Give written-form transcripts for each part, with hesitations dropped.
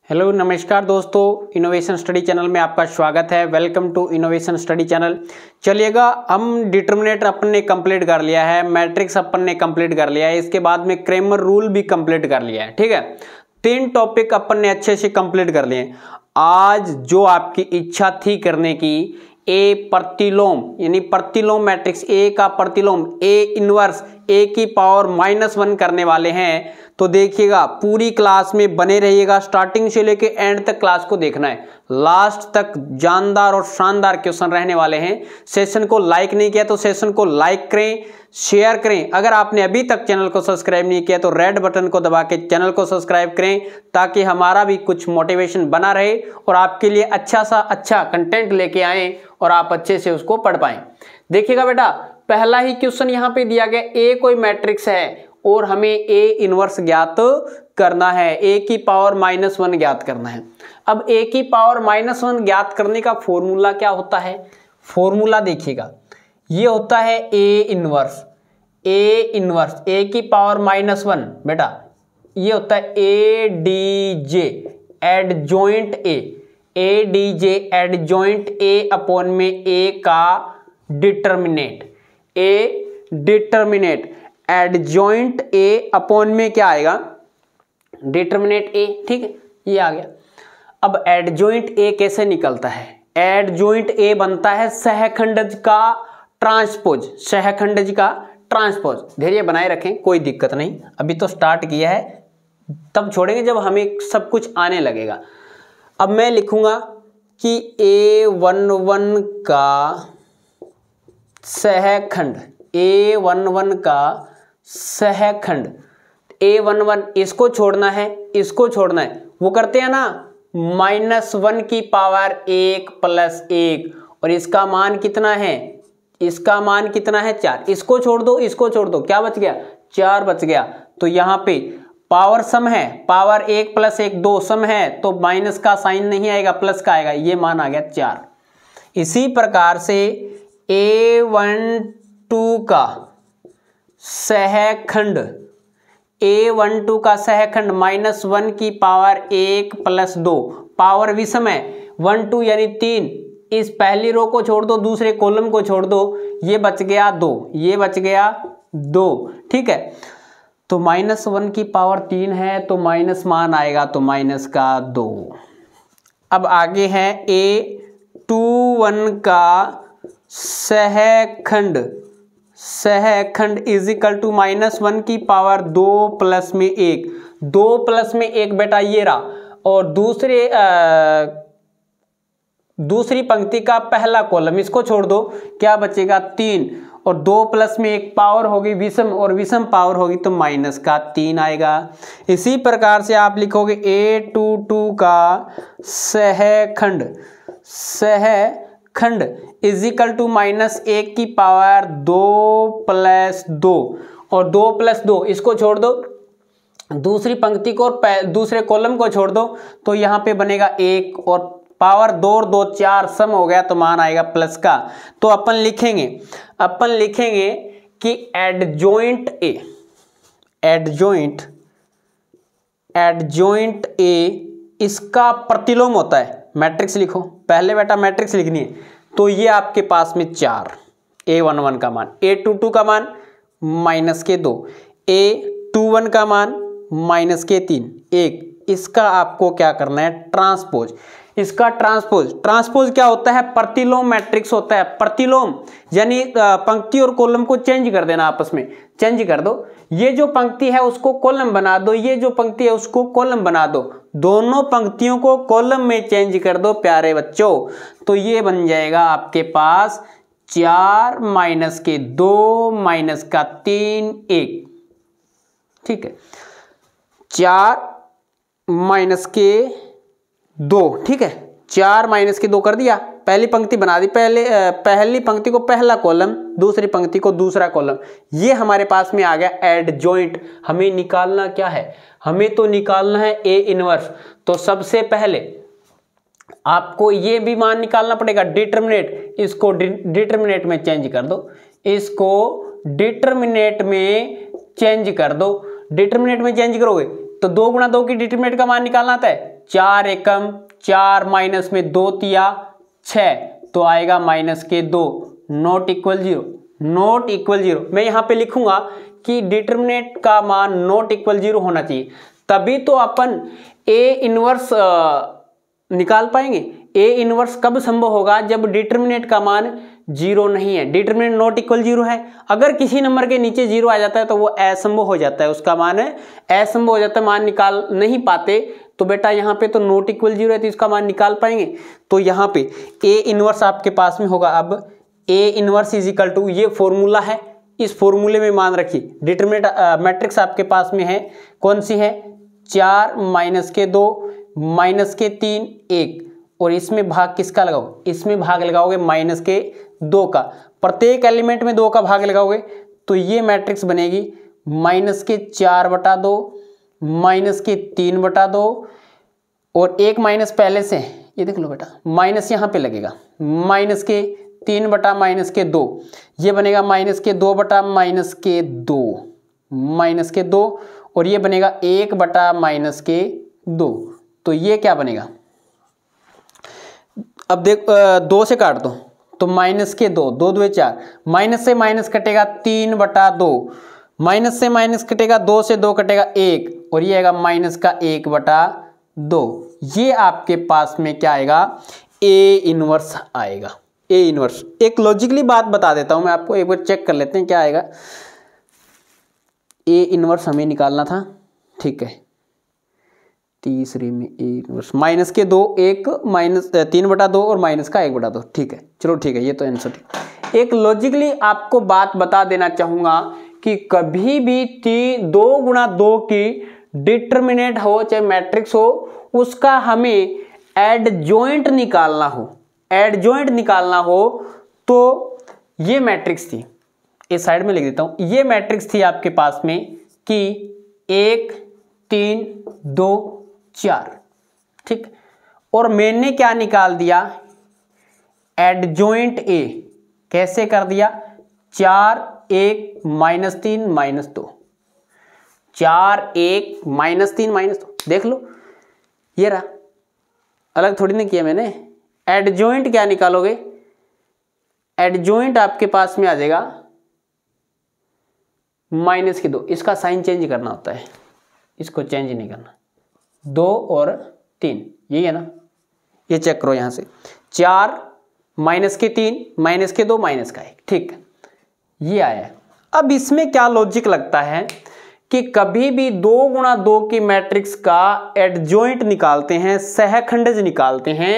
Hello नमस्कार दोस्तों, innovation study channel में आपका स्वागत है। Welcome to innovation study channel. चलिएगा, हम डिटर्मिनेटर अपन ने कंप्लीट कर लिया है, मैट्रिक्स अपन ने कंप्लीट कर लिया है, इसके बाद में क्रेमर रूल भी कंप्लीट कर लिया है। ठीक है, 3 टॉपिक अपन ने अच्छे से कंप्लीट कर लिए। आज जो आपकी इच्छा थी करने की, ए प्रतिलोम यानी प्रतिलोम मैट्रिक्स, ए का प्रतिलोम, ए इनवर्स ए की पावर -1 करने वाले हैं। तो देखिएगा, पूरी क्लास में बने रहिएगा, स्टार्टिंग से लेके एंड तक क्लास को देखना है। लास्ट तक जानदार और शानदार क्वेश्चन रहने वाले हैं। सेशन को लाइक नहीं किया तो सेशन को लाइक करें, शेयर करें। अगर आपने अभी तक चैनल को सब्सक्राइब नहीं किया तो रेड बटन को दबा के चैनल को सब्सक्राइब करें, ताकि हमारा भी कुछ मोटिवेशन बना रहे और आपके लिए अच्छा कंटेंट लेके आए और आप अच्छे से उसको पढ़ पाएं। देखिएगा बेटा, पहला ही क्वेश्चन यहाँ पे दिया गया, ए कोई मैट्रिक्स है और हमें ए इनवर्स ज्ञात करना है, ए की पावर -1 ज्ञात करना है। अब ए की पावर -1 ज्ञात करने का फॉर्मूला क्या होता है? फॉर्मूला देखिएगा, ये होता है ए इनवर्स ए की पावर -1 बेटा, ये होता है A D J adjoint A D J adjoint A upon में ए का डिटर्मिनेट एडजॉइंट ए अपॉन में क्या आएगा? Determinant A. ठीक है, ये आ गया। अब एडजॉइंट ए कैसे निकलता है? एडजॉइंट ए बनता है सहखंडज का ट्रांसपोज। धैर्य बनाए रखें, कोई दिक्कत नहीं, अभी तो स्टार्ट किया है, तब छोड़ेंगे जब हमें सब कुछ आने लगेगा। अब मैं लिखूंगा कि A11 का सहखंड, A11 का सहखंड, A11 इसको छोड़ना है, वो करते हैं ना -1 की पावर 1 + 1, और इसका मान कितना है? 4। इसको छोड़ दो, क्या बच गया? 4 बच गया। तो यहाँ पे पावर सम है, पावर 1 + 1 2 सम है, तो माइनस का साइन नहीं आएगा, प्लस का आएगा, ये मान आ गया 4। इसी प्रकार से A12 का सहखंड, -1 की पावर 1 + 2, पावर विषम है, 1 2 यानी 3। इस पहली रो को छोड़ दो, दूसरे कॉलम को छोड़ दो, ये बच गया 2, ठीक है। तो -1 की पावर 3 है, तो माइनस मान आएगा, तो -2। अब आगे है A21 का सहखंड -1 की पावर 2 + में 1, 2 + में 1 बेटा ये रहा, और दूसरी पंक्ति का पहला कॉलम, इसको छोड़ दो, क्या बचेगा? 3, और 2 + में 1 पावर होगी विषम, और विषम पावर होगी तो -3 आएगा। इसी प्रकार से आप लिखोगे A22 का सहखंड -1 की पावर 2 + 2, और 2 + 2 इसको छोड़ दो, दूसरी पंक्ति को और दूसरे कॉलम को छोड़ दो, तो यहाँ पे बनेगा 1, और पावर 2 और 2 4 सम हो गया, तो मान आएगा प्लस का। तो अपन लिखेंगे कि एडजॉइंट ए इसका प्रतिलोम होता है। मैट्रिक्स लिखो, पहले बेटा मैट्रिक्स लिखनी है। तो ये आपके पास में 4, A11 का मान, A22 का मान -2, A21 का मान -3, 1। इसका आपको क्या करना है? ट्रांसपोज। इसका ट्रांसपोज क्या होता है? प्रतिलोम मैट्रिक्स होता है। प्रतिलोम यानी पंक्ति और कॉलम को चेंज कर देना, आपस में चेंज कर दो। ये जो पंक्ति है उसको कॉलम बना दो, ये जो पंक्ति है उसको कॉलम बना दो, दोनों पंक्तियों को कॉलम में चेंज कर दो प्यारे बच्चों। तो ये बन जाएगा आपके पास 4 - 2 - 3 1, ठीक है, 4 - 2, ठीक है, 4 - 2 कर दिया। पहली पंक्ति बना दी, पहली पंक्ति को पहला कॉलम, दूसरी पंक्ति को दूसरा कॉलम। ये हमारे पास में आ गया एडजॉइंट। हमें निकालना क्या है? हमें तो निकालना है ए इनवर्स। तो सबसे पहले आपको ये भी मान निकालना पड़ेगा, डिटर्मिनेट। इसको डिटर्मिनेट में चेंज कर दो, डिटर्मिनेट में चेंज करोगे तो 2 × 2 की डिटरमिनेंट का मान निकालना आता है 4 एकम 4 माइनस में 2 तिया 6, तो आएगा माइनस के 2, नॉट इक्वल 0, नॉट इक्वल 0। मैं यहाँ पे लिखूंगा कि डिटरमिनेंट का मान नॉट इक्वल 0 होना चाहिए, तभी तो अपन ए इनवर्स निकाल पाएंगे। ए इनवर्स कब संभव होगा, जब डिटरमिनेंट का मान 0 नहीं है, डिटरमिनेंट नॉट इक्वल 0 है। अगर किसी नंबर के नीचे 0 आ जाता है तो वो असंभव हो जाता है, उसका मान असंभव हो जाता है, मान निकाल नहीं पाते। तो बेटा यहाँ पे तो नॉट इक्वल 0 है, तो इसका मान निकाल पाएंगे। तो यहाँ पे ए इनवर्स आपके पास में होगा। अब A inverse is equal to, ये फॉर्मूला है, इस फॉर्मूले में मान रखिए। डिटरमिनेंट मैट्रिक्स आपके पास में है, कौन सी है, 4 माइनस के 2 माइनस के 3 1, और इसमें भाग किसका लगाओ, इसमें भाग लगाओगे माइनस के 2 का, प्रत्येक एलिमेंट में 2 का भाग लगाओगे तो ये मैट्रिक्स बनेगी माइनस के 4/2 माइनस के 3/2, और एक माइनस पहले से, ये देख लो बेटा, माइनस यहाँ पे लगेगा, माइनस के 3 माइनस के 2, ये बनेगा माइनस के 2 माइनस के 2 माइनस के 2, और ये बनेगा 1 माइनस के 2। तो ये क्या बनेगा, अब देख 2 से काट दो तो माइनस के 2, 2 2 4, माइनस से माइनस कटेगा 3/2, माइनस से माइनस कटेगा 2 से 2 कटेगा 1, और ये आएगा माइनस का 1/2। ये आपके पास में क्या आएगा, ए इनवर्स आएगा, ए इनवर्स। एक लॉजिकली बात बता देता हूं मैं आपको, एक बार चेक कर लेते हैं क्या आएगा। ए इनवर्स हमें निकालना था, ठीक है, तीसरे में ए इनवर्स माइनस के 2 1 माइनस 3/2 और माइनस का 1/2, ठीक है, चलो ठीक है, ये तो आंसर ठीक। एक लॉजिकली आपको बात बता देना चाहूंगा कि कभी भी 2 गुणा 2 की डिटरमिनेंट हो चाहे मैट्रिक्स हो, उसका हमें एडजॉइंट निकालना हो, एडजॉइंट निकालना हो तो ये मैट्रिक्स थी, इस साइड में लिख देता हूं, ये मैट्रिक्स थी आपके पास में कि 1 3 2 4, ठीक। और मैंने क्या निकाल दिया, एडजॉइंट ए, कैसे कर दिया, 4 1 माइनस 3 माइनस 2, 4 1 माइनस 3 माइनस 2, देख लो ये रहा, अलग थोड़ी नहीं किया मैंने। एडजॉइंट क्या निकालोगे, एडजॉइंट आपके पास में आ जाएगा माइनस के 2, इसका साइन चेंज करना होता है, इसको चेंज नहीं करना, 2 और 3, यही है ना, ये चेक करो यहां से, 4 माइनस के 3 माइनस के 2 माइनस का 1, ठीक, ये आया है। अब इसमें क्या लॉजिक लगता है कि कभी भी 2 गुणा 2 की मैट्रिक्स का एडजॉइंट निकालते हैं, सहखंडज निकालते हैं,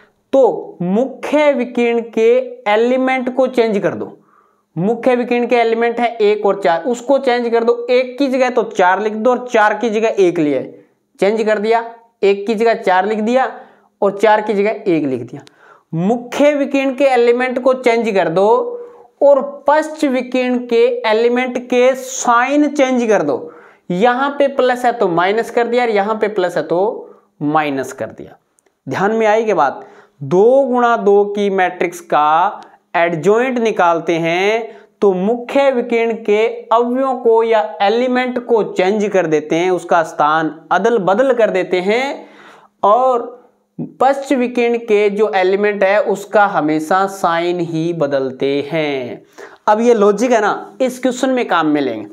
तो मुख्य विकर्ण के एलिमेंट को चेंज कर दो। मुख्य विकर्ण के एलिमेंट है 1 और 4, उसको चेंज कर दो, 1 की जगह तो 4 लिख दो और 4 की जगह 1 लिया, चेंज कर दिया, 1 की जगह 4 लिख दिया और 4 की जगह 1 लिख दिया। मुख्य विकर्ण के एलिमेंट को चेंज कर दो और पश्च विकर्ण के एलिमेंट के साइन चेंज कर दो, यहां पे प्लस है तो माइनस कर दिया और यहां पे प्लस है तो माइनस कर दिया। ध्यान में आई के बात, 2 गुणा 2 की मैट्रिक्स का एडजॉइंट निकालते हैं तो मुख्य विकर्ण के अवयवों को या एलिमेंट को चेंज कर देते हैं, उसका स्थान अदल बदल कर देते हैं, और पश्च विकर्ण के जो एलिमेंट है उसका हमेशा साइन ही बदलते हैं। अब ये लॉजिक है ना, इस क्वेश्चन में काम में लेंगे।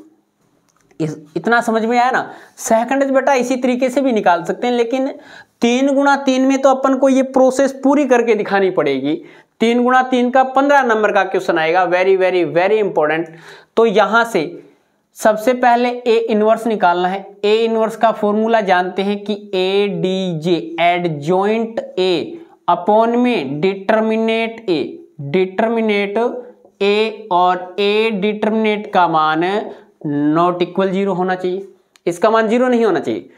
इतना समझ में आया ना। सहखंडज बेटा इसी तरीके से भी निकाल सकते हैं, लेकिन 3 गुणा 3 में तो अपन को ये प्रोसेस पूरी करके दिखानी पड़ेगी। 3 गुणा 3 का 15 नंबर का क्वेश्चन आएगा, वेरी वेरी वेरी इंपॉर्टेंट। तो यहां से सबसे पहले ए इनवर्स निकालना है। ए इनवर्स का फॉर्मूला जानते हैं कि A D J, adjoint A upon में डिटरमिनेट ए, डिटरमिनेट ए, और ए डिटरमिनेट का मान नॉट इक्वल 0 होना चाहिए, इसका मान 0 नहीं होना चाहिए।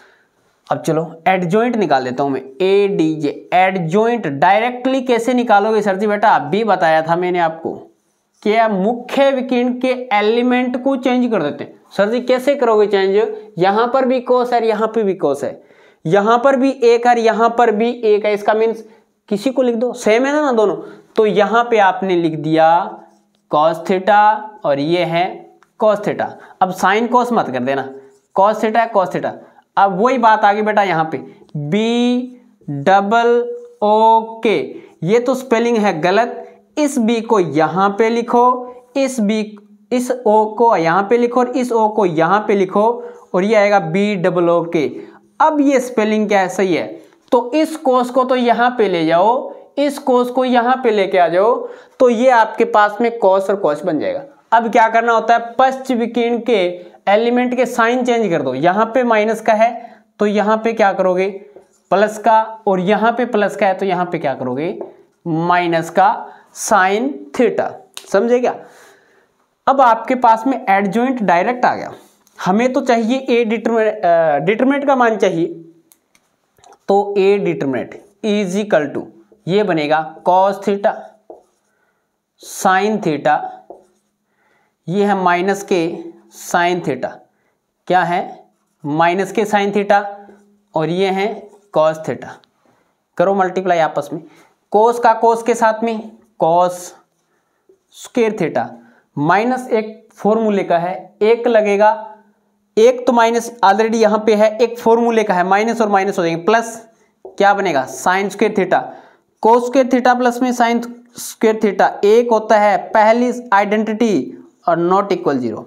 अब चलो एडजॉइंट निकाल देता हूं मैं, A D J. Adjoint directly कैसे निकालोगे सर जी? बेटा अभी बताया था मैंने आपको कि मुख्य विकर्ण के एलिमेंट को चेंज कर देते हैं। सर जी कैसे करोगे चेंज? यहां पर भी कोस है, यहां पे भी कोस है, यहां पर भी एक है, यहां पर भी एक है, इसका मीन्स किसी को लिख दो, सेम है ना दोनों। तो यहां पे आपने लिख दिया कॉस थीटा और ये है कॉस थीटा। अब साइन कॉस मत कर देना, कॉस थीटा कॉस थीटा। अब वही बात आ गई बेटा यहाँ पे, बी डबल ओ के, ये तो स्पेलिंग है गलत। इस बी को यहां पे लिखो, इस ओ को यहां पे लिखो और इस ओ को यहां पे लिखो और ये आएगा बी डबल ओ के। अब ये स्पेलिंग क्या है, सही है। तो इस कोस को तो यहां पे ले जाओ, इस कोस को यहां पे लेके आ जाओ, तो ये आपके पास में कॉस और कॉस बन जाएगा। अब क्या करना होता है, पश्च विकीर्ण के एलिमेंट के साइन चेंज कर दो। यहां पे माइनस का है तो यहां पे क्या करोगे, प्लस का, और यहां पे प्लस का है तो यहां पे क्या करोगे, माइनस का साइन थीटा। समझे क्या? अब आपके पास में एडजॉइंट डायरेक्ट आ गया। हमें तो चाहिए ए डिटरमिनेंट का मान चाहिए, तो A determinant is equal to ये बनेगा कॉस थीटा साइन थीटा, ये है माइनस के साइन थीटा, क्या है माइनस के साइन थीटा, और ये है कॉस थीटा। करो मल्टीप्लाई आपस में, कोस का कोस के साथ में कॉस स्क्वायर थीटा, माइनस एक फॉर्मूले का है, एक लगेगा, एक तो माइनस ऑलरेडी यहां पे है, एक फॉर्मूले का है, माइनस और माइनस हो जाएंगे, प्लस क्या बनेगा sine square theta, cos square theta plus में साइन स्क्वायर थीटा, एक होता है पहली आइडेंटिटी और नॉट इक्वल जीरो,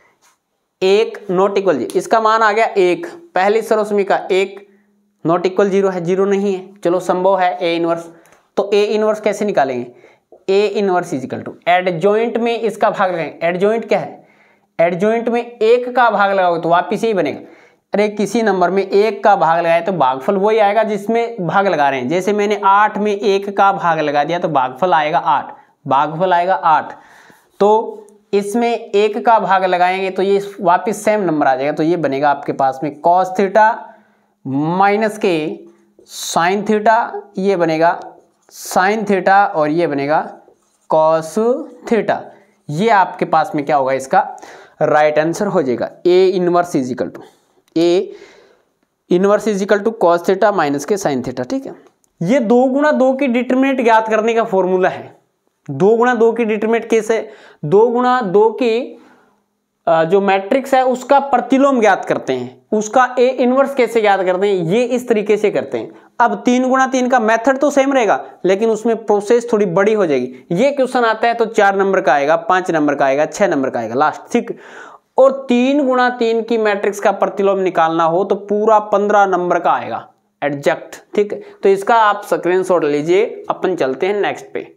एक नॉट इक्वल जीरो, इसका मान आ गया एक, पहली सरोसमी का एक, नॉट इक्वल जीरो है, जीरो नहीं है, चलो संभव है ए इनवर्स। तो ए इनवर्स कैसे निकालेंगे, A inverse is equal to adjoint में इसका भाग लगाएंगे। एडजॉइंट क्या है, एडजॉइंट में एक का भाग लगाओगे तो वापिस यही बनेगा। अरे किसी नंबर में एक का भाग लगाए तो भागफल वही आएगा जिसमें भाग लगा रहे हैं। जैसे मैंने 8 में एक का भाग लगा दिया तो भागफल आएगा 8, भागफल आएगा 8। तो इसमें एक का भाग लगाएंगे तो ये वापस सेम नंबर आ जाएगा। तो ये बनेगा आपके पास में कॉस थीटा माइनस के साइन थीटा, ये बनेगा साइन थीटा और ये बनेगा कॉस थीटा। ये आपके पास में क्या होगा, इसका राइट आंसर हो जाएगा A inverse is equal to A inverse is equal to cos theta minus के साइन थीटा। ठीक है, ये 2 गुणा 2 की डिटरमिनेंट ज्ञात करने का फॉर्मूला है। 2 गुणा 2 की डिटरमिनेंट कैसे, 2 गुणा 2 की जो मैट्रिक्स है उसका प्रतिलोम ज्ञात करते हैं, उसका ए इनवर्स कैसे ज्ञात करते हैं, ये इस तरीके से करते हैं। अब 3 गुणा 3 का मेथड तो सेम रहेगा लेकिन उसमें प्रोसेस थोड़ी बड़ी हो जाएगी। ये क्वेश्चन आता है तो 4 नंबर का आएगा, 5 नंबर का आएगा, 6 नंबर का आएगा लास्ट, ठीक। और 3 गुणा 3 की मैट्रिक्स का प्रतिलोम निकालना हो तो पूरा 15 नंबर का आएगा एग्जैक्ट, ठीक। तो इसका आप स्क्रीनशॉट लीजिए, अपन चलते हैं नेक्स्ट पे।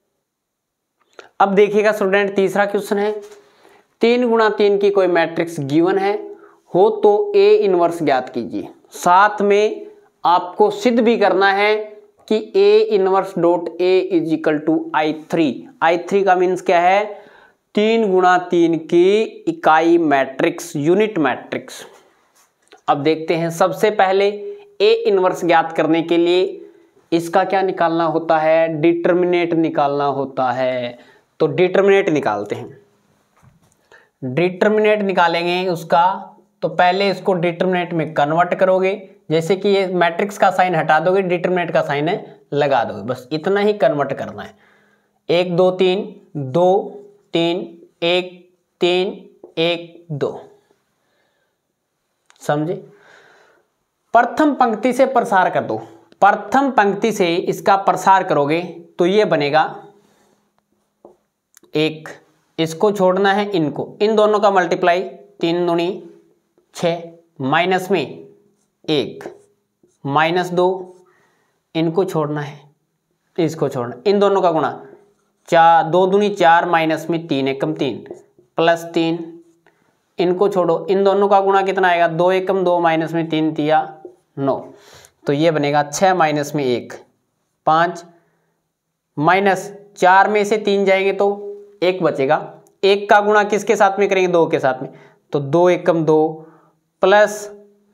अब देखिएगा स्टूडेंट, तीसरा क्वेश्चन है, 3 गुणा 3 की कोई मैट्रिक्स गिवन है हो तो ए इनवर्स ज्ञात कीजिए। साथ में आपको सिद्ध भी करना है कि A inverse dot A is equal to I3। I3 का मीन्स क्या है, 3 गुणा 3 की इकाई मैट्रिक्स, यूनिट मैट्रिक्स। अब देखते हैं, सबसे पहले ए इनवर्स ज्ञात करने के लिए इसका क्या निकालना होता है, डिटरमिनेंट निकालना होता है। तो डिटरमिनेंट निकालते हैं, डिटरमिनेंट निकालेंगे उसका, तो पहले इसको डिटरमिनेंट में कन्वर्ट करोगे। जैसे कि ये मैट्रिक्स का साइन हटा दोगे, डिटरमिनेंट का साइन लगा दोगे, बस इतना ही कन्वर्ट करना है। 1 2 3 2 3 1 3 1 2, समझे। प्रथम पंक्ति से प्रसार कर दो, प्रथम पंक्ति से इसका प्रसार करोगे तो ये बनेगा 1, इसको छोड़ना है इनको, इन दोनों का मल्टीप्लाई 3 दूनी 6, माइनस में 1 माइनस 2, इनको छोड़ना है, इसको छोड़ना, इन दोनों का गुणा 4 2 दूनी 4 माइनस में 3 एकम 3 प्लस 3, इनको छोड़ो, इन दोनों का गुणा कितना आएगा, 2 एकम 2 माइनस में 3 तिया 9। तो ये बनेगा 6 माइनस में 1 5, माइनस 4 में से 3 जाएंगे तो 1 बचेगा, 1 का गुणा किसके साथ में करेंगे, 2 के साथ में, तो 2 एकम 2 प्लस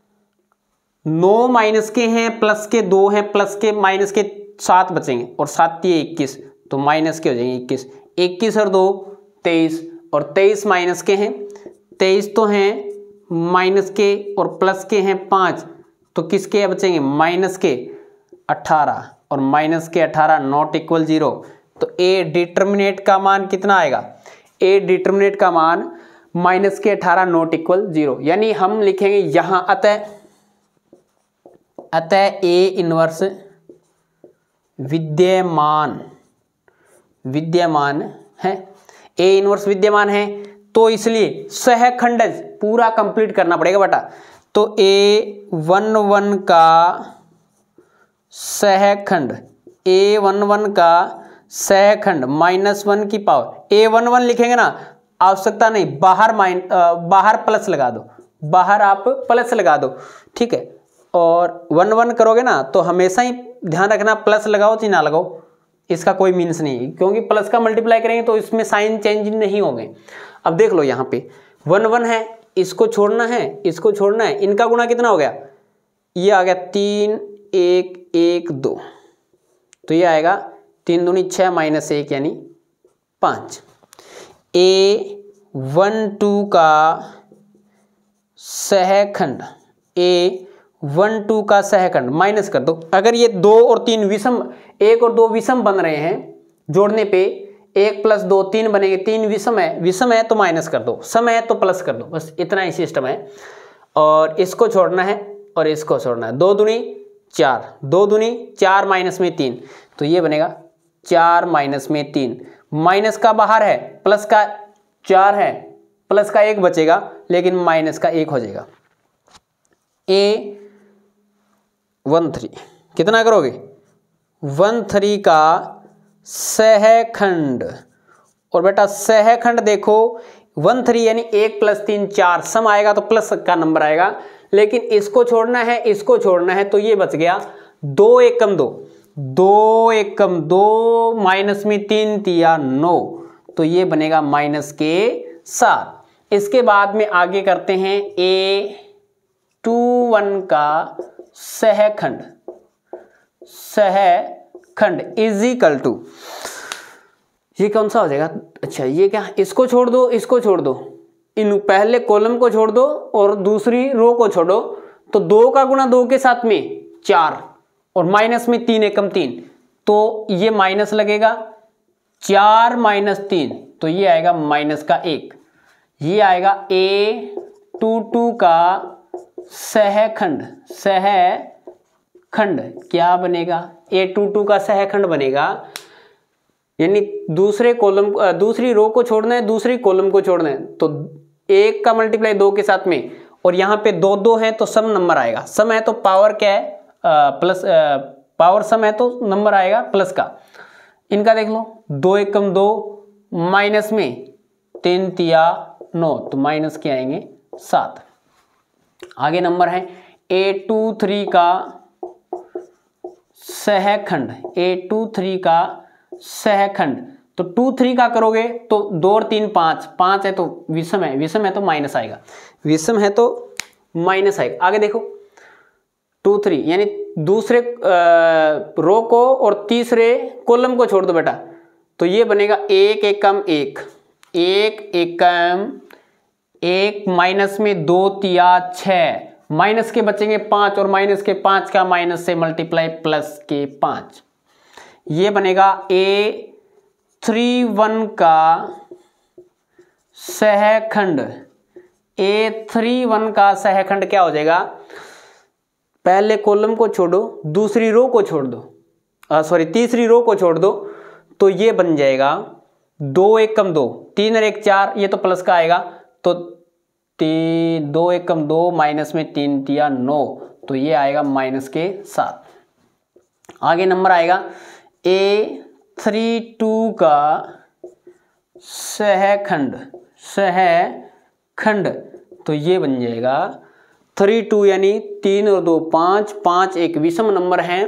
9 माइनस के हैं प्लस के 2 हैं, प्लस के माइनस के 7 बचेंगे और 7 तिये 21, तो माइनस के हो जाएंगे 21, 21 और 2 23, और 23 माइनस के हैं, 23 तो हैं माइनस के और प्लस के हैं 5, तो किसके बचेंगे, माइनस के 18, और माइनस के 18 नॉट इक्वल 0। तो ए डिटरमिनेंट का मान कितना आएगा, ए डिटरमिनेंट का मान माइनस के 18 नॉट इक्वल 0। यानी हम लिखेंगे यहां, अतः अतः ए इनवर्स विद्यमान है, ए इनवर्स विद्यमान है, तो इसलिए सहखंडज पूरा कंप्लीट करना पड़ेगा बेटा। तो A11 का सहखंड, A11 का सहखंड -1 की पावर, A11 लिखेंगे ना, आवश्यकता नहीं, बाहर प्लस लगा दो, बाहर आप प्लस लगा दो, ठीक है। और 1 1 करोगे ना तो हमेशा ही ध्यान रखना प्लस लगाओ चाहे ना लगाओ, इसका कोई मीन्स नहीं है, क्योंकि प्लस का मल्टीप्लाई करेंगे तो इसमें साइन चेंज नहीं होंगे। अब देख लो यहाँ पे 1 1 है, इसको छोड़ना है, इसको छोड़ना है, इनका गुणा कितना हो गया, ये आ गया 3 1 1 2, तो ये आएगा 3 दूनी 6 -1 यानी 5। A12 का सहखंड, A12 का सहखंड माइनस कर दो। अगर ये 2 और 3 विषम, 1 और 2 विषम बन रहे हैं, जोड़ने पे 1 + 2 3 बनेंगे, 3 विषम है तो माइनस कर दो, सम है तो प्लस कर दो, बस इतना ही सिस्टम है। और इसको छोड़ना है और इसको छोड़ना है, 2 दूनी 4, 2 दूनी 4 -3, तो ये बनेगा 4 -3, माइनस का बाहर है, प्लस का 4 है, प्लस का 1 बचेगा, लेकिन माइनस का 1 हो जाएगा। A13 कितना करोगे, 13 का सहखंड, और बेटा सहखंड देखो 13 यानी 1 + 3 4, सम आएगा तो प्लस का नंबर आएगा, लेकिन इसको छोड़ना है, इसको छोड़ना है, तो ये बच गया 2 एकम 2, 2 एकम 2 -3 तिया 9, तो ये बनेगा -7। इसके बाद में आगे करते हैं A21 का सहखंड, इजिकल टू, ये कौन सा हो जाएगा, अच्छा ये क्या, इसको छोड़ दो, इसको छोड़ दो, इन पहले कॉलम को छोड़ दो और दूसरी रो को छोड़ो, तो 2 का गुणा 2 के साथ में 4 और माइनस में 3 एकम 3, तो ये माइनस लगेगा, 4 -3, तो ये आएगा -1, ये आएगा A22 का सहखंड, क्या बनेगा, A22 का सहखंड बनेगा, यानी दूसरे कॉलम, दूसरी रो को छोड़ना है, दूसरी कॉलम को छोड़ना है, तो 1 का मल्टीप्लाई 2 के साथ में, और यहाँ पे 2 2 है तो सम नंबर आएगा, सम है तो पावर क्या है, प्लस, पावर सम है तो नंबर आएगा प्लस का। इनका देख लो, 2 एकम 2, माइनस में 3 तिया 9, तो माइनस के आएंगे 7। आगे नंबर है A23 का सहखंड, A23 का सहखंड, तो 23 का करोगे तो 2 और 3 5, 5 है तो विषम है तो माइनस आएगा, विषम है तो माइनस आएगा। आगे देखो 23 यानी दूसरे रो को और तीसरे कॉलम को छोड़ दो बेटा, तो ये बनेगा 1 एकम 1, 1 एकम 1 माइनस में 2 तिया 6, माइनस के बचेंगे 5 और माइनस के 5 का माइनस से मल्टीप्लाई प्लस के 5, ये बनेगा A31 का सहखंड, A31 का सहखंड क्या हो जाएगा, पहले कॉलम को छोड़ो, दूसरी रो को छोड़ दो, तीसरी रो को छोड़ दो, तो ये बन जाएगा 2 एकम 2, 3 और 1 4, ये तो प्लस का आएगा, तो 2 एकम 2 माइनस में 3 तिया 9, तो ये आएगा -7। आगे नंबर आएगा A32 का सहखंड, तो ये बन जाएगा 32 यानी 3 और 2 5, 5 एक विषम नंबर है,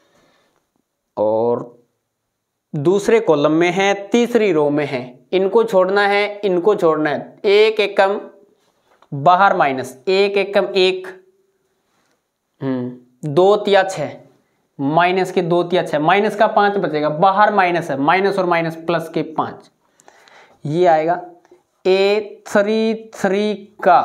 और दूसरे कॉलम में है, तीसरी रो में है, इनको छोड़ना है, इनको छोड़ना है, 1 एकम बाहर माइनस, 1 एकम 1, 2 तिया 6, माइनस के 2 तिया 6, माइनस का 5 बचेगा, बाहर माइनस है, माइनस और माइनस प्लस के 5, ये आएगा A33 का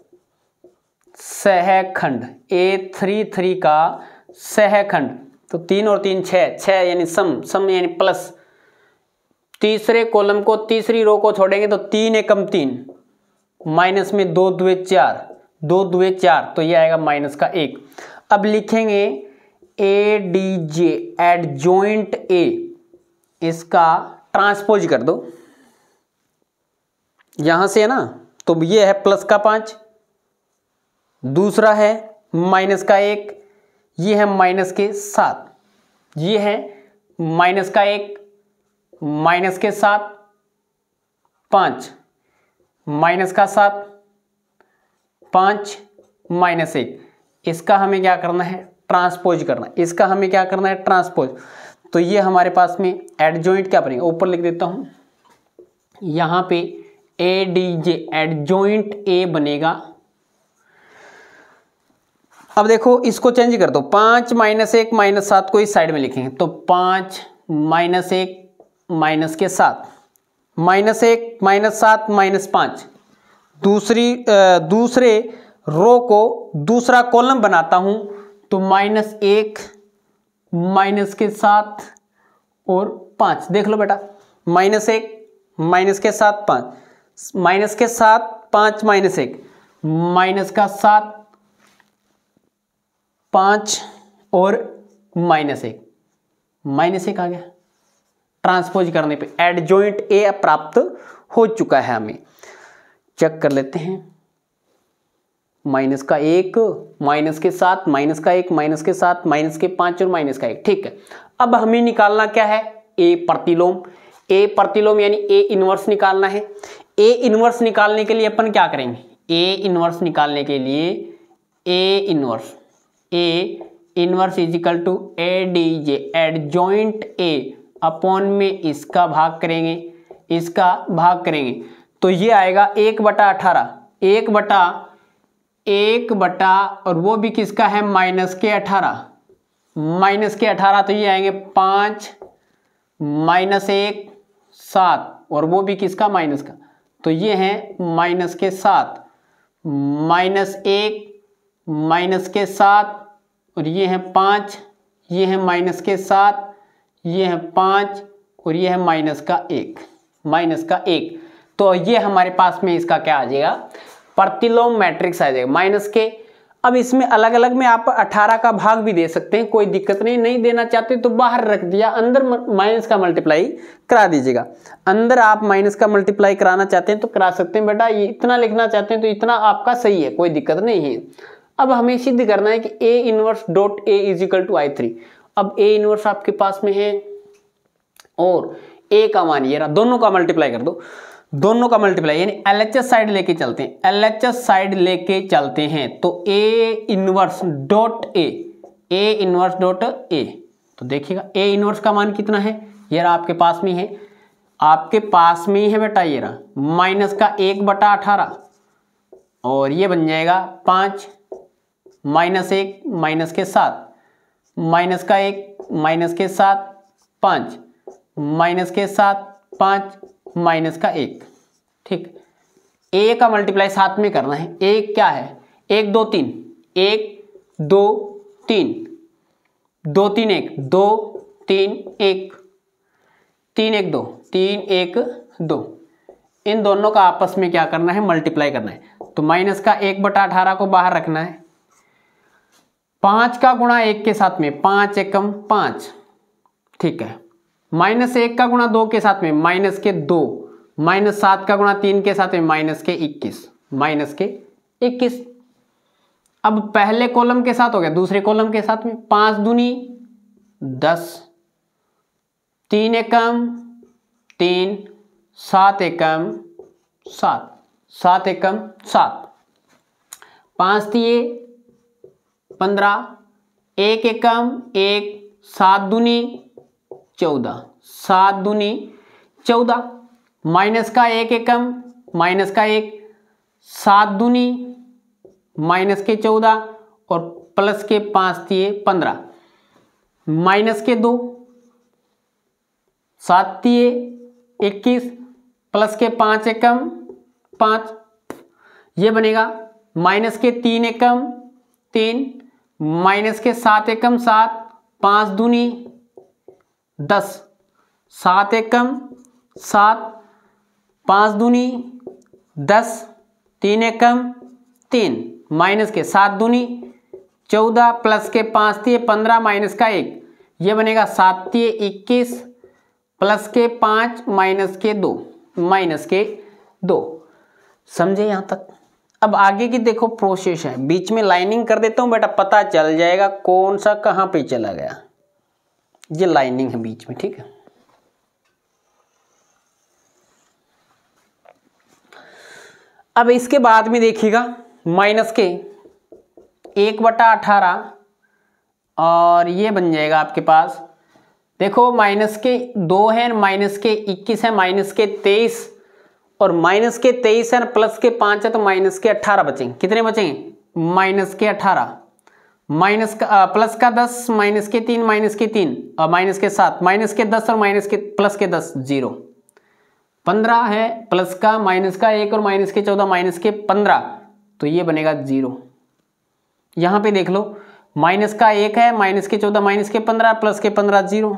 सहखंड, A33 का सहखंड, तो 3 और 3 6 यानी सम यानी प्लस, तीसरे कॉलम को तीसरी रो को छोड़ेंगे तो 3 एकम 3, माइनस में 2 दुए 4, 2 दुए 4, तो ये आएगा -1। अब लिखेंगे ए डी जे एडजॉइंट ए, इसका ट्रांसपोज कर दो, यहां से है ना, तो ये है प्लस का 5, दूसरा है माइनस का 1, ये है माइनस के 7, ये है माइनस का 1, माइनस के 7, 5, माइनस का 7, 5, माइनस 1, इसका हमें क्या करना है, ट्रांसपोज करना है, इसका हमें क्या करना है, ट्रांसपोज। तो ये हमारे पास में एडजॉइंट क्या बनेगा, ऊपर लिख देता हूं, यहां पे ए डी जे एडजॉइंट ए बनेगा। अब देखो इसको चेंज कर दो, 5 माइनस 1 माइनस 7 को इस साइड में लिखेंगे, तो 5 माइनस 1 माइनस के 7, माइनस 1 माइनस 7 माइनस 5, दूसरे रो को दूसरा कॉलम बनाता हूं, तो माइनस 1 माइनस के 7 और 5, देख लो बेटा, माइनस 1 माइनस के 7 5, माइनस के 7 5 माइनस 1, माइनस का 7 5 और माइनस 1, माइनस 1 आ गया। ट्रांसपोज करने पे एडजॉइंट ए प्राप्त हो चुका है, हमें चेक कर लेते हैं। माइनस का 1 माइनस के 7 माइनस का 1 माइनस के 7 माइनस के 5 और माइनस का 1, ठीक है। अब हमें निकालना क्या है, ए प्रतिलोम। ए प्रतिलोम यानी ए इनवर्स निकालना है। ए इनवर्स निकालने के लिए अपन क्या करेंगे, ए इनवर्स निकालने के लिए A inverse is equal to A D J adjoint A upon में इसका भाग करेंगे, इसका भाग करेंगे, तो ये आएगा 1/18, 1/1 और वो भी किसका है, माइनस के 18, माइनस के 18, तो ये आएंगे 5 माइनस 1 7 और वो भी किसका, माइनस का, तो ये है माइनस के 7 माइनस 1 माइनस के 7 और ये है 5, ये है माइनस के 7, ये है 5 और ये है माइनस का 1, माइनस का 1। तो ये हमारे पास में इसका क्या आ जाएगा, प्रतिलोम मैट्रिक्स आ जाएगा माइनस के। अब इसमें अलग अलग में आप 18 का भाग भी दे सकते हैं, कोई दिक्कत नहीं देना चाहते तो बाहर रख दिया, अंदर माइनस का मल्टीप्लाई करा दीजिएगा। अंदर आप माइनस का मल्टीप्लाई कराना चाहते हैं तो करा सकते हैं बेटा, ये इतना लिखना चाहते हैं तो इतना आपका सही है, कोई दिक्कत नहीं है। अब हमें सिद्ध करना है कि A inverse dot A is equal to I3। अब ए इनवर्स आपके पास में है और ए का मान ये रहा, दोनों का मल्टीप्लाई कर दो, दोनों का मल्टीप्लाई यानी LHS साइड लेके चलते हैं, LHS साइड लेके चलते हैं, तो ए इनवर्स डॉट ए, तो देखिएगा ए इनवर्स का मान कितना है, ये रहा आपके पास में है, आपके पास में ही है बेटा, ये रहा माइनस का 1/18 और ये बन जाएगा 5 माइनस 1 माइनस के 7 माइनस का 1 माइनस के 7 5 माइनस के 7 5 माइनस का 1, ठीक। ए का मल्टीप्लाई साथ में करना है, ए क्या है, 1 2 3 1 2 3 2 3 1 2 3 1 3 1 2 3 1 2, इन दोनों का आपस में क्या करना है, मल्टीप्लाई करना है। तो माइनस का 1/18 को बाहर रखना है, 5 का गुणा 1 के साथ में 5 एकम 5, ठीक है। माइनस 1 का गुणा 2 के साथ में माइनस के 2, माइनस 7 का गुणा 3 के साथ में माइनस के 21, माइनस के 21। अब पहले कॉलम के साथ हो गया, दूसरे कॉलम के साथ में 5 दूनी 10, 3 एकम 3, 7 एकम 7, 7 एकम 7, 5 दिए 15, 1 एकम 1, 7 दूनी 14, 7 दूनी 14, माइनस का 1 एकम माइनस का 1, 7 दूनी माइनस के 14 और प्लस के 5 दिए 15, माइनस के 2 7 दिए 21 प्लस के 5 एकम 5, ये बनेगा माइनस के 3 एकम 3 माइनस के 7 एकम 7, 5 दूनी 10, 7 एकम 7, 5 दूनी 10, 3 एकम 3, माइनस के 7 दूनी 14 प्लस के 5 दिए 15 माइनस का 1, ये बनेगा 7 दिए 21 प्लस के 5 माइनस के 2। समझे यहाँ तक? अब आगे की देखो प्रोसेस है, बीच में लाइनिंग कर देता हूँ बेटा, पता चल जाएगा कौन सा कहाँ पे चला गया। ये लाइनिंग है बीच में, ठीक है। अब इसके बाद में देखिएगा माइनस के 1/18 और ये बन जाएगा आपके पास, देखो माइनस के 2 है, माइनस के 21 है, माइनस के 23 और माइनस के 23 है, प्लस के 5 है, तो माइनस के 18 बचेंगे। कितने बचेंगे? माइनस के 18, माइनस का प्लस का 10, माइनस के 3, माइनस के 3 और माइनस के 7, माइनस के 10 और माइनस के प्लस के 10, 0। 15 है, प्लस का माइनस का 1 और माइनस के 14, माइनस के 15, तो ये बनेगा 0। यहाँ पे देख लो माइनस का 1 है, माइनस के 14, माइनस के 15, प्लस के 15, 0,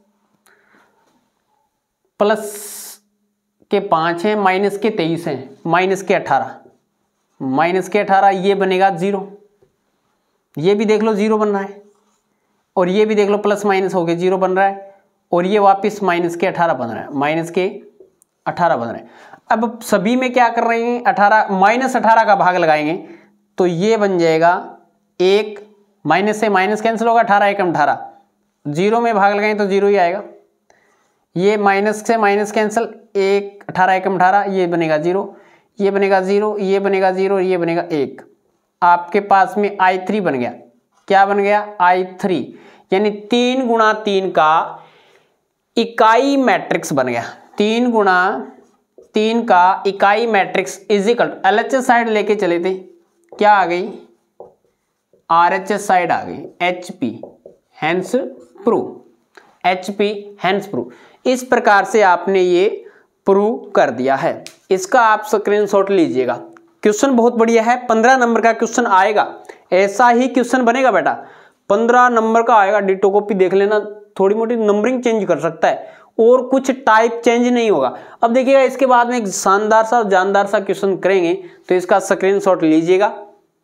प्लस के 5 है, माइनस के 23 है, माइनस के 18, माइनस के 18, ये बनेगा 0। ये भी देख लो 0 बन रहा है और ये भी देख लो प्लस माइनस हो गए 0 बन रहा है और ये वापस माइनस के 18 बन रहा है, माइनस के 18 बन रहा है। अब सभी में क्या कर रहे हैं, 18 माइनस 18 का भाग लगाएंगे तो ये बन जाएगा 1, माइनस से माइनस कैंसिल होगा, 18 एकम 18, 0 में भाग लगाएंगे तो 0 ही आएगा। ये माइनस से माइनस कैंसिल, 1, 18 एकम 18, ये बनेगा 0, ये बनेगा 0, ये बनेगा 0, ये बनेगा 1। आपके पास में I3 बन गया। क्या बन गया? I3, यानी 3 गुणा 3 का इकाई मैट्रिक्स बन गया। 3 गुणा 3 का इकाई matrix is equal LHS side लेके चले थे, क्या आ गई? RHS साइड आ गई, HP hence prove, HP hence prove. इस प्रकार से आपने ये प्रूव कर दिया है। इसका आप स्क्रीनशॉट लीजिएगा। क्वेश्चन बहुत बढ़िया है, 15 नंबर का क्वेश्चन आएगा, ऐसा ही क्वेश्चन बनेगा बेटा, 15 नंबर का आएगा। डिटो कॉपी देख लेना, थोड़ी मोटी नंबरिंग चेंज कर सकता है और कुछ टाइप चेंज नहीं होगा। अब देखिएगा इसके बाद में एक शानदार सा जानदार सा क्वेश्चन करेंगे, तो इसका स्क्रीनशॉट लीजिएगा।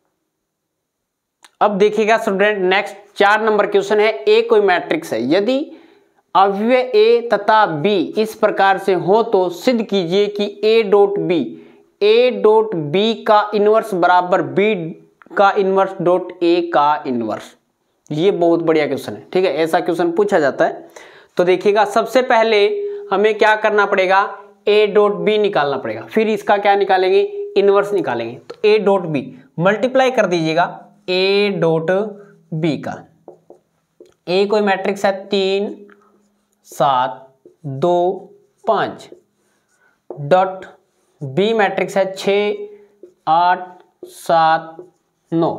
अब देखिएगा स्टूडेंट, नेक्स्ट 4 नंबर क्वेश्चन है। ए कोई मैट्रिक्स है, यदि अव्यय ए तथा बी इस प्रकार से हो तो सिद्ध कीजिए कि ए डॉट बी का इनवर्स बराबर बी का इनवर्स डॉट ए का इनवर्स। ये बहुत बढ़िया क्वेश्चन है, ठीक है, ऐसा क्वेश्चन पूछा जाता है। तो देखिएगा सबसे पहले हमें क्या करना पड़ेगा, ए डॉट बी निकालना पड़ेगा, फिर इसका क्या निकालेंगे, इनवर्स निकालेंगे। तो ए डॉट बी मल्टीप्लाई कर दीजिएगा ए डॉट बी का। ए कोई मैट्रिक्स है 3 7 2 5, डॉट बी मैट्रिक्स है 6 8 7 9।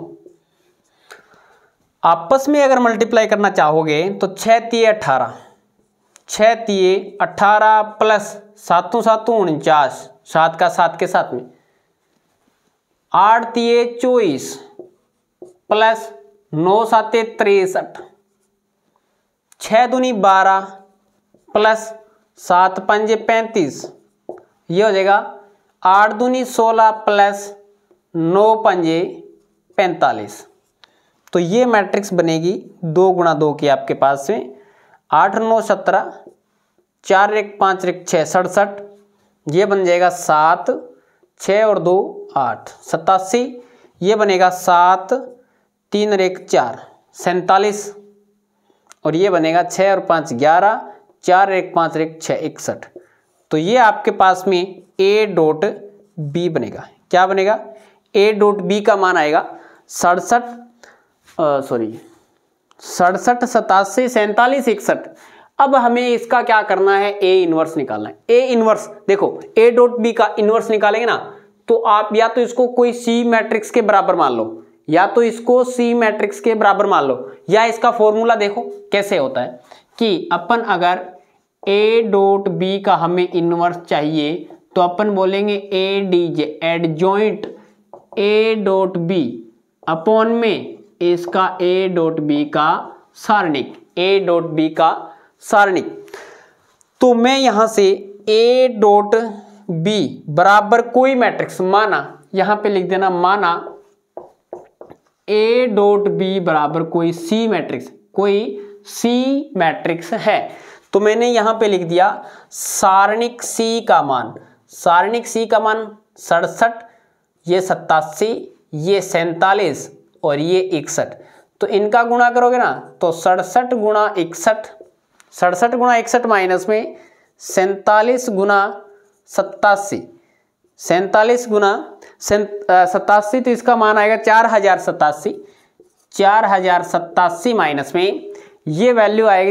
आपस में अगर मल्टीप्लाई करना चाहोगे तो 6 3 18, 6 3 18 प्लस 7 7 49, 7 का 7 के साथ में 8 3 24 प्लस 9 7 63, 6 दूनी 12 प्लस 7 5 35, ये हो जाएगा 8 दूनी 16 प्लस 9 5 45। तो ये मैट्रिक्स बनेगी 2 गुणा 2 की आपके पास में, 8 9 17, 4 1 5 1 6 67, ये बन जाएगा 7, 6 और 2 8 87, ये बनेगा 7 3 और 1 4 47, और ये बनेगा 6 और 5 11, 4 1 5 1 6 61। तो ये आपके पास में ए डॉट बी बनेगा। क्या बनेगा? ए डॉट बी का मान आएगा 67 67 87 47 61। अब हमें इसका क्या करना है, ए इनवर्स निकालना है। ए इनवर्स देखो, ए डॉट बी का इनवर्स निकालेंगे ना, तो आप या तो इसको कोई सी मैट्रिक्स के बराबर मान लो, या तो इसको सी मैट्रिक्स के बराबर मान लो, या इसका फॉर्मूला देखो कैसे होता है कि अपन अगर ए डॉट बी का हमें इनवर्स चाहिए तो अपन बोलेंगे A D J adjoint A dot B upon में इसका ए डॉट बी का सारणिक, ए डॉट बी का सारणिक। तो मैं यहां से ए डॉट बी बराबर कोई मैट्रिक्स माना, यहां पे लिख देना माना ए डॉट बी बराबर कोई सी मैट्रिक्स है। तो मैंने यहां पे लिख दिया सारणिक सी का मान 67, ये 87, ये 47 और ये 61। तो इनका गुणा करोगे ना तो 67 गुणा 61 माइनस में 47 गुणा 87, 47 गुणा 87, तो इसका मान आएगा 4087 माइनस में ये वैल्यू आएगी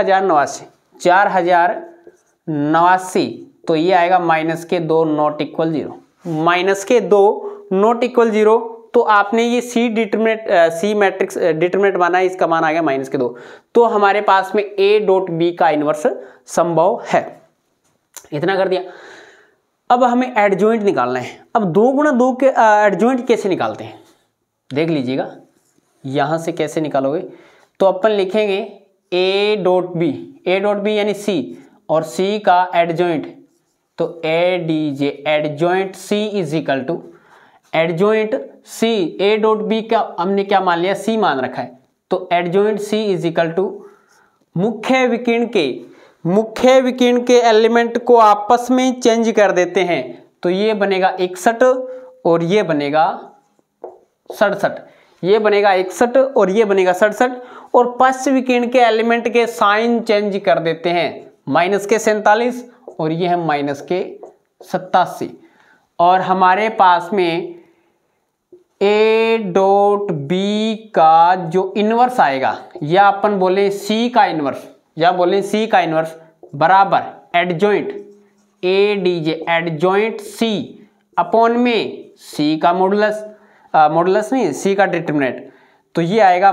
4089, तो ये आएगा -2 नॉट इक्वल 0, -2 नॉट इक्वल 0। तो आपने ये सी मैट्रिक्स डिटरमिनेंट माना है, इसका मान आ गया -2। तो हमारे पास में ए डॉट बी का इनवर्स संभव है। इतना कर दिया। अब हमें एडजॉइंट निकालना है। अब 2 गुणा 2 के एडजॉइंट कैसे निकालते हैं देख लीजिएगा। यहां से कैसे निकालोगे तो अपन लिखेंगे ए डॉट बी यानी सी और सी का एडजॉइंट, तो ADJ adjoint C is equal to adjoint C. A dot B का हमने क्या मान लिया, सी मान रखा है, तो adjoint C is equal to मुख्य विकिरण के एलिमेंट को आपस में चेंज कर देते हैं। तो ये बनेगा 61 और ये बनेगा 67, ये बनेगा 61 और ये बनेगा 67। और पश्च विकिरण के एलिमेंट के साइन चेंज कर देते हैं, -47 और ये है -87। और हमारे पास में ए डॉट बी का जो इनवर्स आएगा, या अपन बोले सी का इनवर्स बराबर adjoint ADJ adjoint C upon में सी का मॉडुलस नहीं, सी का डिटरमिनेंट। तो ये आएगा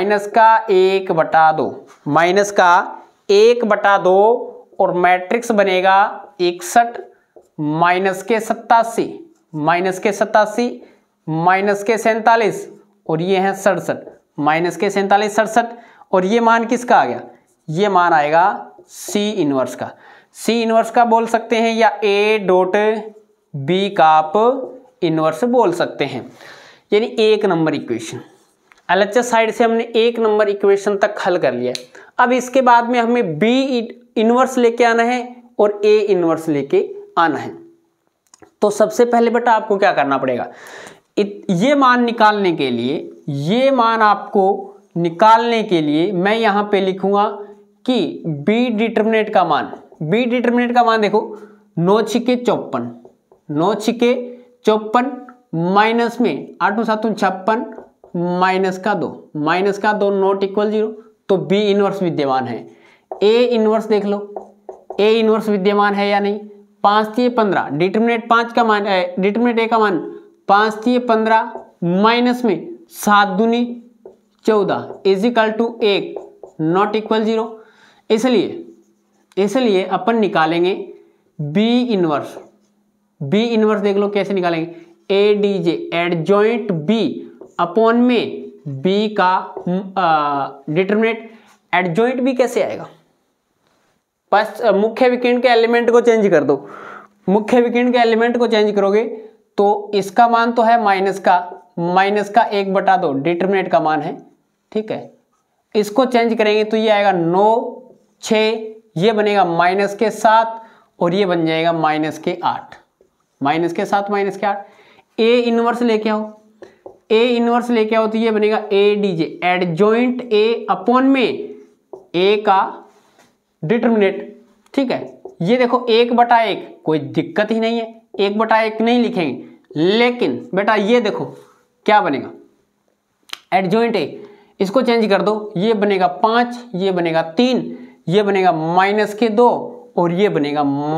-1/2 और मैट्रिक्स बनेगा 61 -87 -47 और ये है 67, -47 और ये मान किसका आ गया, ये मान आएगा सी इनवर्स का बोल सकते हैं, या ए डॉट बी का आप इनवर्स बोल सकते हैं। यानी 1 नंबर इक्वेशन LHS साइड से हमने 1 नंबर इक्वेशन तक हल कर लिया। अब इसके बाद में हमें बी इनवर्स लेके आना है और ए इनवर्स लेके आना है। तो सबसे पहले बेटा आपको क्या करना पड़ेगा, ये मान निकालने के लिए मैं यहां पे लिखूंगा कि बी डिटरमिनेंट का मान देखो 9 छिके 54 माइनस में 8 7 56 -2 नॉट इक्वल 0। तो बी इनवर्स विद्यमान है। ए इनवर्स देख लो, ए इनवर्स विद्यमान है या नहीं। 5 3 15 डिटरमिनेंट 5 का मान डिटरमिनेंट ए का मान 5 3 15 माइनस में 7 दूनी 14 is equal to 1 not equal 0। इसलिए अपन निकालेंगे बी इनवर्स देख लो कैसे निकालेंगे, ADJ एडजॉइंट बी अपॉन में बी का डिटरमिनेंट। एडजॉइंट बी कैसे आएगा, बस मुख्य विकिरण के एलिमेंट को चेंज कर दो। मुख्य विकिरण के एलिमेंट को चेंज करोगे तो इसका मान तो है माइनस का 1/2 डिटरमिनेंट का मान है, ठीक है। इसको चेंज करेंगे तो ये आएगा 9 6, ये बनेगा -7 और ये बन जाएगा -8 -7 ए इनवर्स लेके आओ तो ये बनेगा ADJ एडजॉइंट ए अपॉन में ए का डिटरमिनेंट, ठीक है। ये देखो 1/1 कोई दिक्कत ही नहीं है, 1/1 नहीं लिखेंगे, लेकिन बेटा ये देखो क्या बनेगा, एडजॉइंट ए, इसको चेंज कर दो, ये बनेगा 5, ये बनेगा 3, ये बनेगा -2 और ये बनेगा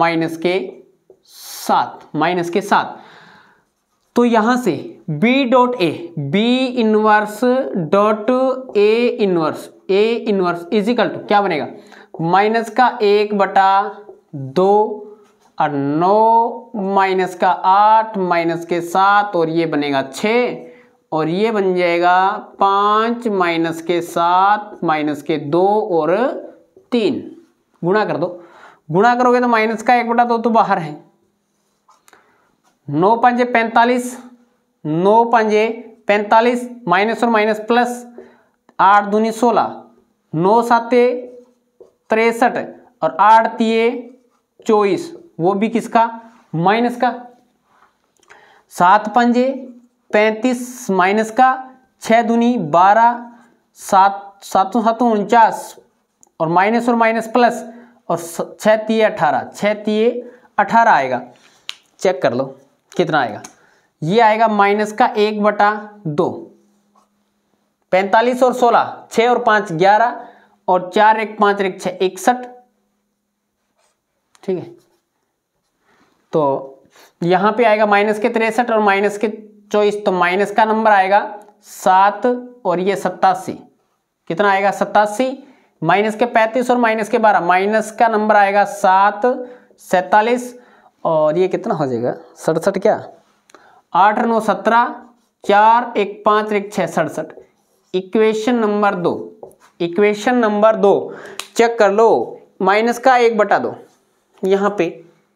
-7। तो यहां से B inverse dot A inverse is equal to क्या बनेगा, -1/2 और 9 -8 -7 और ये बनेगा 6 और ये बन जाएगा 5 -7 -2 और 3। गुणा कर दो, गुणा करोगे तो -1/2 तो बाहर है। 9 5 45, 9 5 45 माइनस और माइनस प्लस, 8 दूनी 16, 9 साते 63 और 8 तिये 24, वो भी किसका माइनस का। 7 पंजे 35 माइनस का, 6 दूनी 12, 7 सातों 49 और माइनस प्लस और 6 तिये 18, 6 तिये 18 आएगा। चेक कर लो कितना आएगा, ये आएगा माइनस का 1/2। 45 और 16, 6 और 5 11 और 4 1 5 1 6 61। ठीक है, तो यहां पे आएगा माइनस के 63 और माइनस के 24, तो माइनस का नंबर आएगा 7 और ये 87, कितना आएगा 87, माइनस के 35 और माइनस के 12, माइनस का नंबर आएगा 7 47 और ये कितना हो जाएगा 67, क्या 8 9 17, 4 1 5 1 6 67। Equation number 2, equation number 2 check कर लो, माइनस का 1/2 यहां पे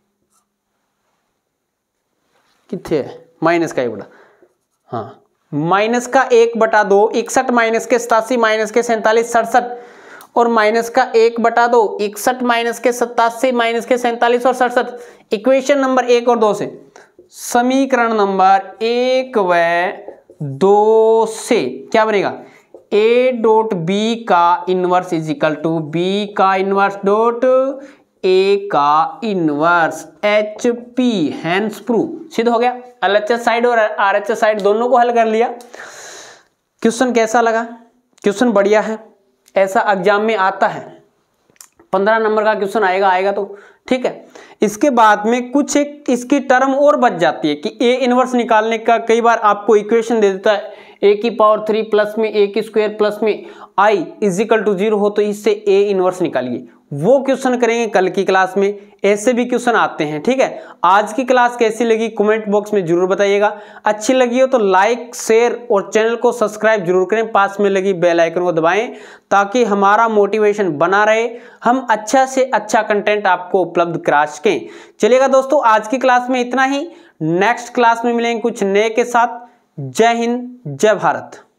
कितने है, माइनस का 1/2, हाँ माइनस का 1/2, 61 माइनस के 87 माइनस के 47 67 और माइनस का 1/2, 61 माइनस के 87 माइनस के 47 और 67। इक्वेशन नंबर 1 और 2 से, समीकरण नंबर 1 व 2 से क्या बनेगा, a डॉट बी का inverse is equal to B का इनवर्स डॉट a का inverse H P, hence proof सिद्ध हो गया। LHS साइड और RHS साइड दोनों को हल कर लिया। क्वेश्चन कैसा लगा, क्वेश्चन बढ़िया है, ऐसा एग्जाम में आता है, 15 नंबर का क्वेश्चन आएगा तो ठीक है। इसके बाद में कुछ एक इसकी टर्म और बच जाती है कि a इनवर्स निकालने का, कई बार आपको इक्वेशन दे देता है a⁴ प्लस में a² प्लस में i इज इक्वल टू 0 हो तो इससे a इनवर्स निकालिए, वो क्वेश्चन करेंगे कल की क्लास में। ऐसे भी क्वेश्चन आते हैं, ठीक है। आज की क्लास कैसी लगी कमेंट बॉक्स में जरूर बताइएगा। अच्छी लगी हो तो लाइक शेयर और चैनल को सब्सक्राइब जरूर करें, पास में लगी बेल आइकन को दबाएं ताकि हमारा मोटिवेशन बना रहे, हम अच्छा से अच्छा कंटेंट आपको उपलब्ध करा सकें। चलिएगा दोस्तों, आज की क्लास में इतना ही, नेक्स्ट क्लास में मिलेंगे कुछ नए के साथ। जय हिंद, जय भारत।